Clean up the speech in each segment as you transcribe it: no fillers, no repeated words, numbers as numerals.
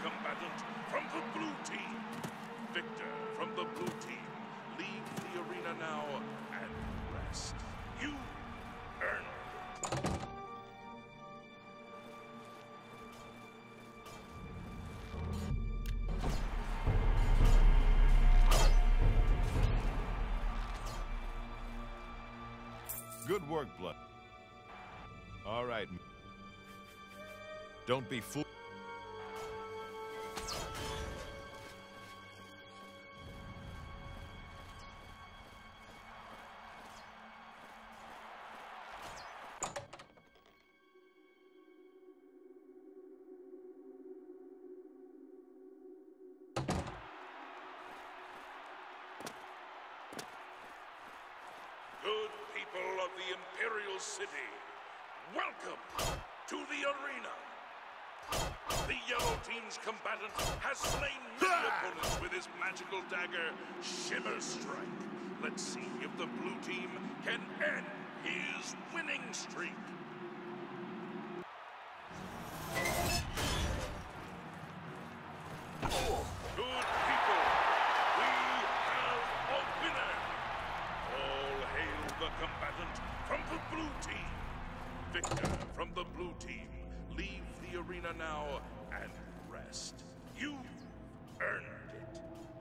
combatant from the blue team. Victor from the blue team, leave the arena now and rest. You earned it. Good work, Blood. All right. Don't be fooled. Good people of the Imperial City, welcome to the arena. The yellow team's combatant has slain many opponents with his magical dagger, Shimmer Strike. Let's see if the blue team can end his winning streak. Good people, we have a winner. All hail the combatant from the blue team. Victor from the blue team, leave the arena now and rest. You earned it.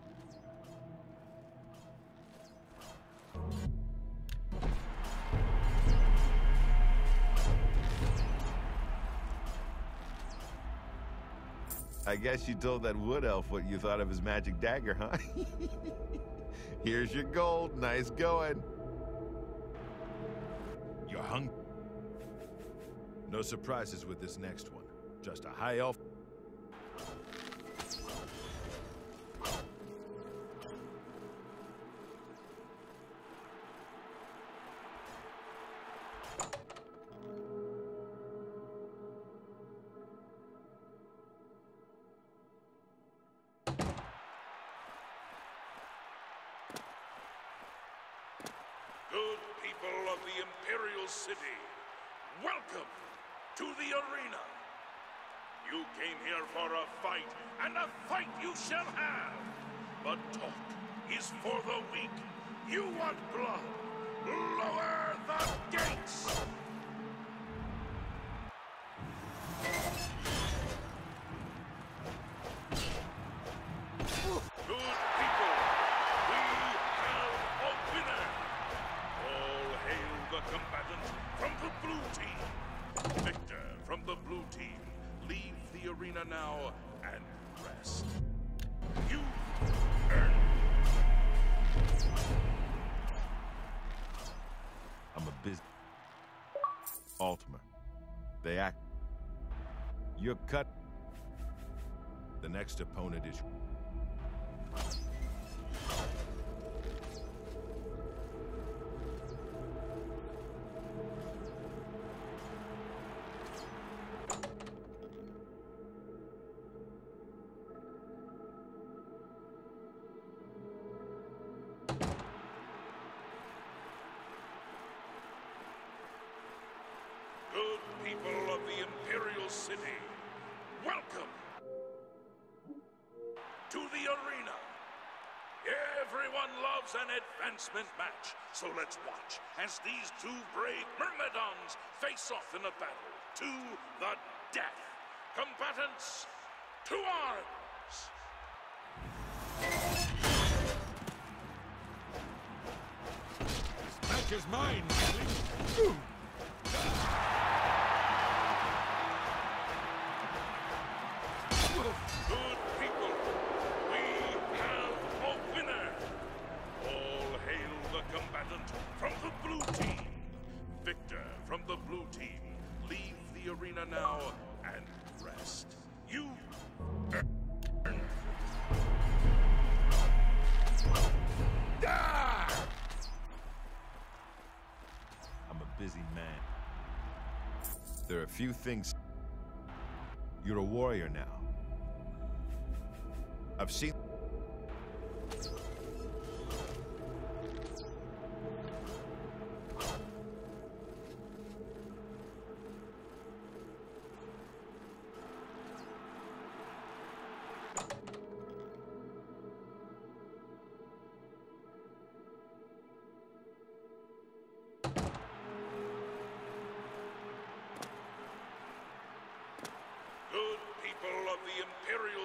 I guess you told that wood elf what you thought of his magic dagger, huh? Here's your gold. Nice going. You're hungry. No surprises with this next one. Just a high elf. Good people of the Imperial City, welcome to the arena. You came here for a fight, and a fight you shall have. But talk is for the weak. You want blood? Lower the gates! Good people, we have a winner. All hail the combatant from the blue team. Victor from the blue team, leave the arena now and rest. You earned it. I'm a busy. Ultima. They act. You're cut. The next opponent is. Good people of the Imperial City, welcome to the arena. Everyone loves an advancement match, so let's watch as these two brave Myrmidons face off in a battle to the death. Combatants, to arms! This match is mine, Billy. Good people, we have a winner. All hail the combatant from the blue team. Victor from the blue team, leave the arena now and rest. You earned it. I'm a busy man. There are a few things. You're a warrior now. I've seen.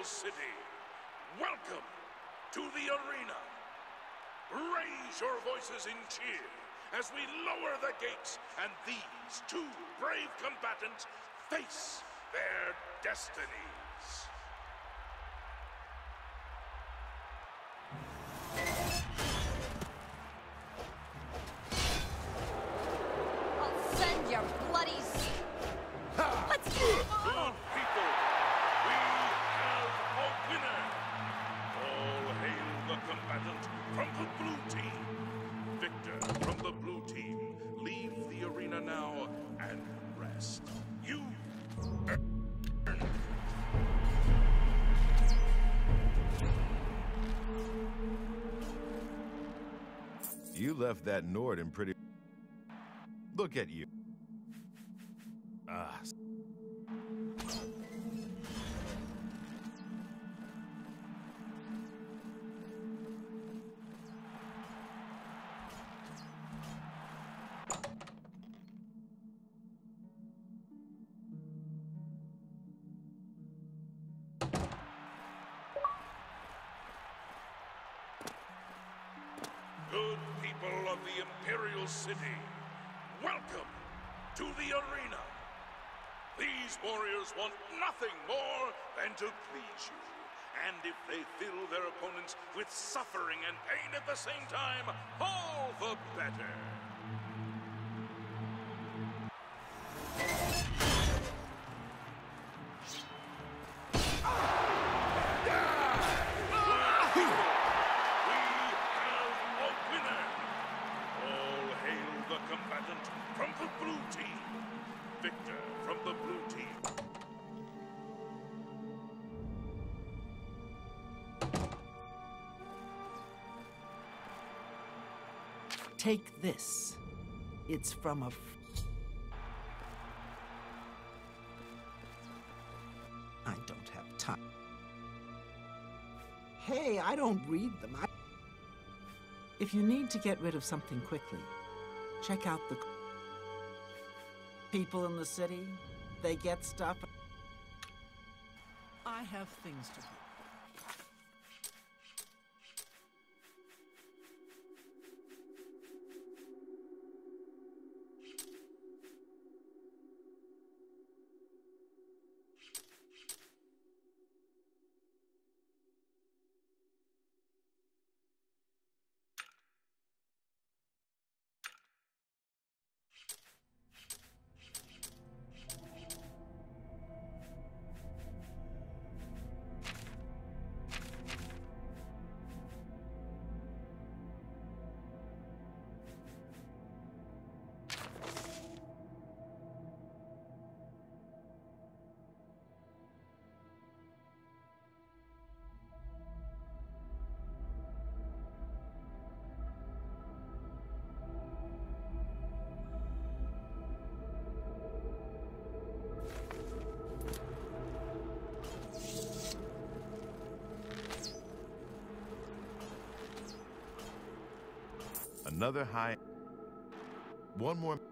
City. Welcome to the arena. Raise your voices in cheer as we lower the gates and these two brave combatants face their destinies. I'll send your bloody... Let's go! Good people, we have a winner. All hail the combatant from the blue team. Victor from the blue team, leave the arena now and rest. You earned. You left that Nord in pretty... Look at you. Ah. Good people of the Imperial City, welcome to the arena. These warriors want nothing more than to please you. And if they fill their opponents with suffering and pain at the same time, all the better. From the blue team, Victor from the blue team. Take this. It's from a... I don't have time. Hey, I don't read them. If you need to get rid of something quickly, check out the... People in the city, they get stuff. I have things to do. Another high... One more...